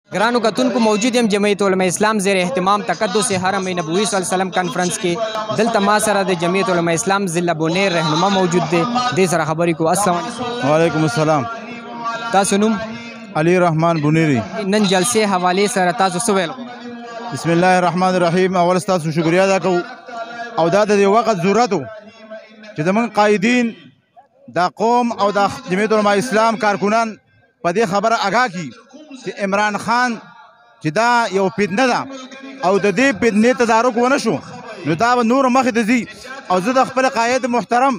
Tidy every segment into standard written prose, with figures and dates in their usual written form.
ग्रानो कतुन को मौजूद हम जमीयत उलमा इस्लाम ज़ेर एहतमाम तक़द्दुस हरम नबवी सल्लल्लाहु अलैहि वसल्लम कॉन्फ्रेंस के दिल तमा सरा दे जमीयत उलमा इस्लाम ज़िला बोनेर रहनुमा मौजूद दे सरा खबरी को अस्सलाम वालेकुम अस्सलाम। तासुनुम अली रहमान बुनीरी नन जलसे हवाले सरा तासु सवेल बिस्मिल्लाहिर रहमानिर रहीम। अवल तासु शुक्रिया अदा करूँ और दा दे वक्त ज़रूरत हो कि जमन कायदीन दा कौम और दा जमीयत उलमा इस्लाम कारकुनान पदे खबर आगाह की कि इमरान खान कि दा यो फितना दा और द दे फितने तदारुक व नशो नु दा नूर मखदजी और ज़द खपल कायद मुहतरम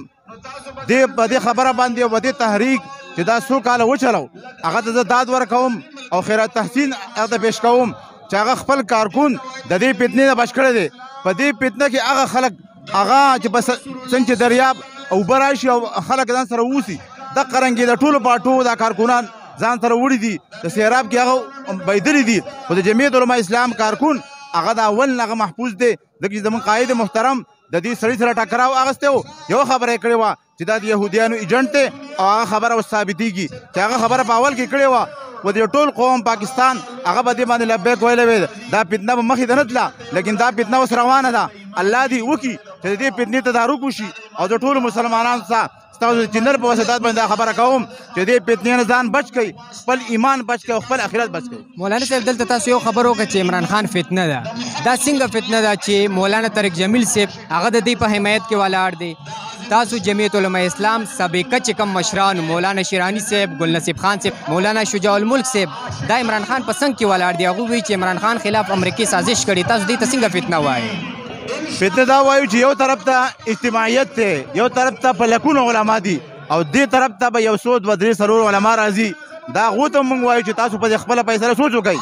दे पदे खबर बांधे वदे तहरीक कि दा सो काल वो चलो अगर द दाद वर कौम और खैरात तहसीन अद पेश कौम चागा खपल कारकुन द दे फितने दा बचकड़े दे पदे फितना कि आगा खलक आगा कि बस संच दरियाब और बराइश खलक दान सरऊसी द करंगे द टूल पाटू दा कारकुनान ځان سره وړي دي د سیراب کې هغه بيدلې دي خو د جمعیت علماء اسلام کارکون هغه د اول هغه محفوظ دی د زمون قائد محترم د دې سړي سره ټکراو اغسته یو خبره کړې و چې دا د يهوديانو ایجنټ ته او هغه خبره ثابتېږي چې هغه خبره په اول کې کړې و و د ټول قوم پاکستان هغه به دې باندې لبیک ویلې دا فتنه به مخې ته نه تله لیکن دا فتنه اوس روانه ده الله دې وکړي چې دې فتنې تدارک وشي او د ټولو مسلمانانو سره چینل په واسطه باندې خبره کوم چې دې فتنې نه ځان بچ کړي خپل ایمان بچ کړي خپل آخرت بچ کړي. مولانا صاحب دلته تاسو یو خبر وکړه چې عمران خان فتنه ده دا څنګه فتنه ده چې مولانا طارق جمیل صاحب هغه د دې په حمایت کې ولاړ دی تاسو جمعیت علماء اسلام سابقه چې کم مشران مولانا شیرانی صاحب ګل نصیب خان صاحب مولانا شجاع الملک صاحب دا عمران خان په څنګ کې ولاړ دی هغه وی چې عمران خان خلاف امریکای سازش کړي تاسو دې ته څنګه فتنه وایي؟ فتنه دا وایو چې یو طرف ته اجتماعیت ته یو طرف ته په لکونو علما دي او دې طرف ته به یو سود و درې سرور علما راځي دا غو ته مونږ وایو چې تاسو په خپل فیصله سوچ وکړئ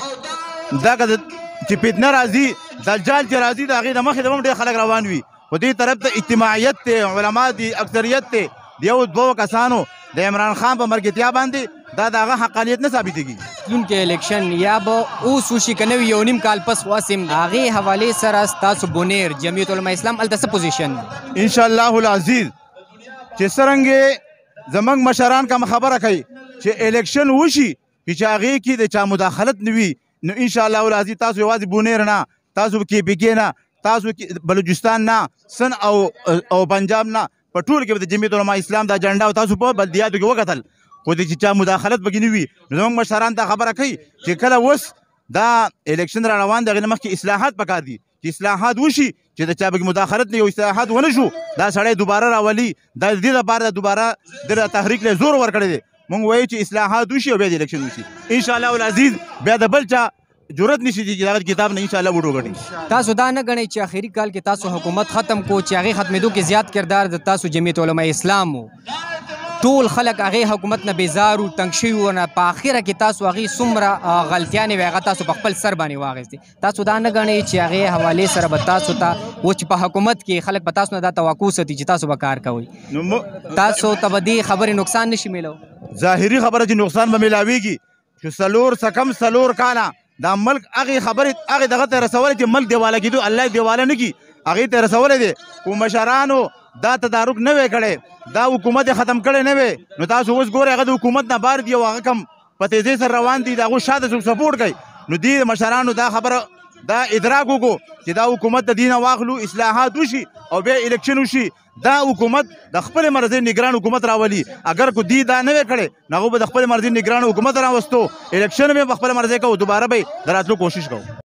دا چې فتنه راځي دجال چې راځي د هغې د مخې د هم ډېر خلک روان وي خو دې طرف ته اجتماعیت ته علما دي اکثریت ته د یو دوو کسانو د عمران خان په مرګتیا باندې دا د هغه حقانیت نه ثابتېږي. راتلونکی الیکشن یا به اوس وشي که نه وي یو نیم کال پس واسم هغې حوالې سره ستاسو بونیر جمعیت علما اسلام هلته څه پوزیشن انشاءالله العزیز چې څرنګې زمونږ مشران کوم خبره کوي چې الیکشن وشي چې هغې کې د چا مداخلت نه وي نو انشاءالله العزیز تاسو یوازې بونیر نه تاسو کې پی کې نه تاسو بلوچستان نه سن او پنجاب نه په ټول کې د جمعیت علما اسلام دا جنډا او تاسو په بلدیاتو کې وکتل خو د چا مداخلت پکې نه وي نو زموږ مشران ته خبره کوي چې کله اوس دا الیکشن را روان دی هغې نه مخکې اصلاحات پکار دي چې اصلاحات وشي چې د چا پکې مداخلت نه یو اصلاحات ونه شو دا سړی دوباره راولي دا د دې لپاره دوباره د تحریک له زور ورکړی دی مونږ وایو چې اصلاحات وشي او بیا د الیکشن وشي انشاءالله العزیز بیا د بل چا جرأت نشي چې دغه کتاب نه انشاءالله وډو غړي. تاسو دا نه غنئ چې اخري کال کې تاسو حکومت ختم کو چې هغې ختمېدو کې زیات کردار د تاسو جمعیت علما اسلام و ټول خلک هغې حکومت نه بیزار و تنګ شوي و نه په اخره کې تاسو هغې څومره غلطیانې وې هغه تاسو په خپل سر باندې واخیستې تاسو دا نه غنئ چې هغې حوالې سره به تاسو ته و چې په حکومت کې خلک به تاسو نه دا توقع ساتي چې تاسو به کار کوئ تاسو ته به دې خبرې نقصان نشي میلو ظاهري خبره چې نقصان به میلاویږي چې څلور کاله دا ملک هغې خبرې هغې دغه ته رسولی چې ملک دیواله کېدو الله یې دیواله نه کړي هغې ته رسولی دی خو مشرانو دا تدارک نه وی کړی دا حکومت یې ختم کړی نه وی نو تاسو اوس ګورئ هغه د حکومت نه بار دي او هغه کم په تیزۍ سره روان دي د هغو شاته څوک سپورټ کوي نو دې مشرانو دا خبره دا ادراک وکړو چې دا حکومت د دې نه واخلو اصلاحات وشي او بیا الیکشن وشي دا حکومت د خپل مرضی نگران حکومت راولي اگر کو دی دا نه کړي نو به د خپل مرضی نگران حکومت راوستو الیکشن به خپل مرضی کو دوباره به دراتلو کوشش کوو.